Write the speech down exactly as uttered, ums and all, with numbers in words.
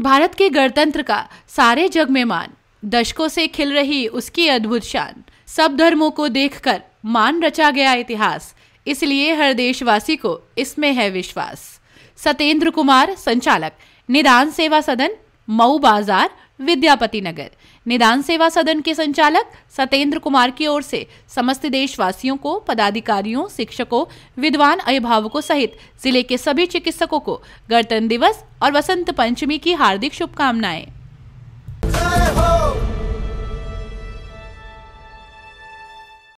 भारत के गणतंत्र का सारे जग में मान, दशकों से खिल रही उसकी अद्भुत शान, सब धर्मों को देखकर मान रचा गया इतिहास, इसलिए हर देशवासी को इसमें है विश्वास। सतेंद्र कुमार, संचालक, निदान सेवा सदन, मऊ बाजार, विद्यापति नगर। निदान सेवा सदन के संचालक सतेंद्र कुमार की ओर से समस्त देशवासियों को, पदाधिकारियों, शिक्षकों, विद्वान अभिभावकों सहित जिले के सभी चिकित्सकों को गणतंत्र दिवस और वसंत पंचमी की हार्दिक शुभकामनाएं।